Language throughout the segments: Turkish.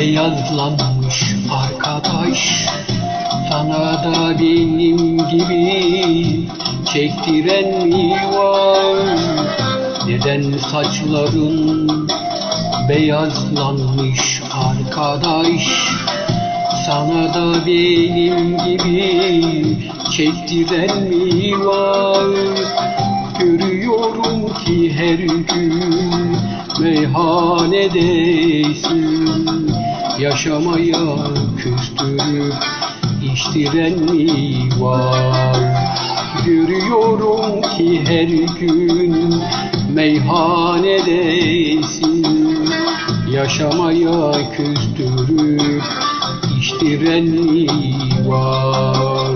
Beyazlanmış arkadaş, sana da benim gibi çektiren mi var? Neden saçların beyazlanmış arkadaş, sana da benim gibi çektiren mi var? Görüyorum ki her gün meyhanedesin, yaşamaya küstürüp içtiren mi var? Görüyorum ki her gün meyhanedesin, yaşamaya küstürüp içtiren mi var?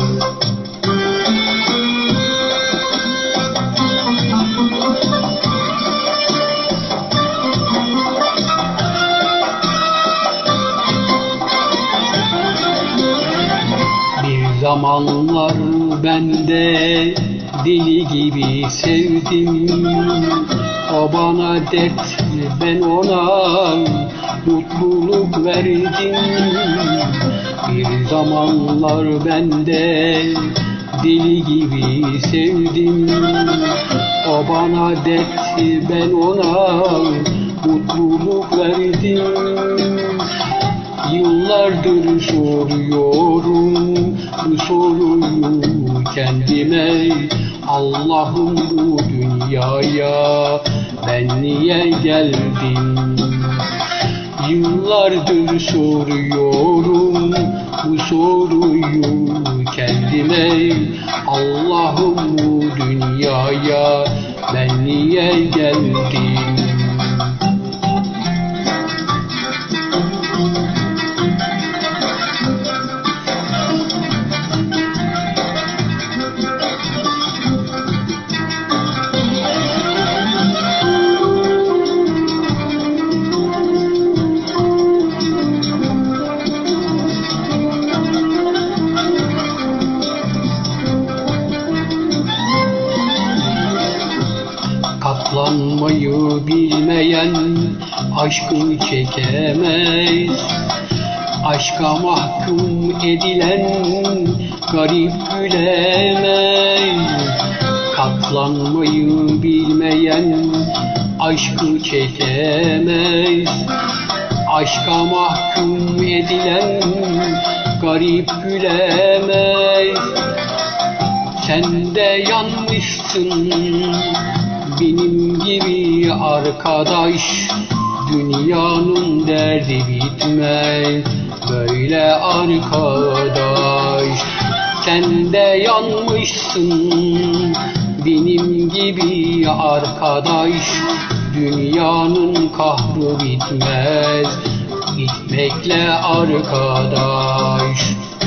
Zamanlar ben de deli gibi sevdim, o bana dert, ben ona mutluluk verdim. Bir zamanlar ben de deli gibi sevdim, o bana dert, ben ona mutluluk verdim. Yıllardır soruyorum bu soruyu kendime, Allah'ım bu dünyaya ben niye geldim? Yıllardır soruyorum bu soruyu kendime, Allah'ım bu dünyaya ben niye geldim? Katlanmayı bilmeyen aşkı çekemez, aşka mahkum edilen garip gülemez. Katlanmayı bilmeyen aşkı çekemez, aşka mahkum edilen garip gülemez. Sen de yanmışsın benim gibi arkadaş, dünyanın derdi bitmez böyle arkadaş. Sen de yanmışsın benim gibi arkadaş, dünyanın kahrı bitmez gitmekle arkadaş.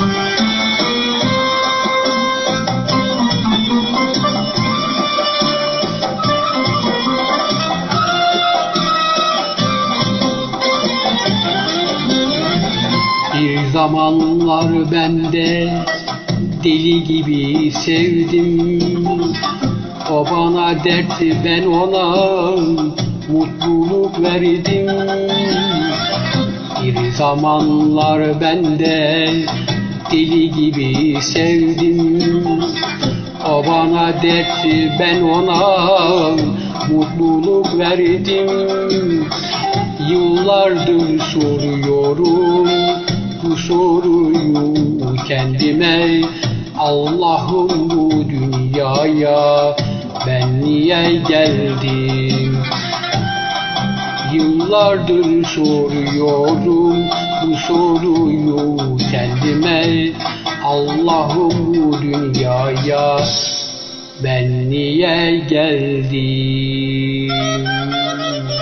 Bir zamanlar ben de deli gibi sevdim, o bana dert, ben ona mutluluk verdim. Bir zamanlar ben de deli gibi sevdim, o bana dert, ben ona mutluluk verdim. Yıllardır soruyorum bu soruyu kendime, Allah'ım bu dünyaya ben niye geldim? Yıllardır soruyorum bu soruyu kendime, Allah'ım bu dünyaya ben niye geldim?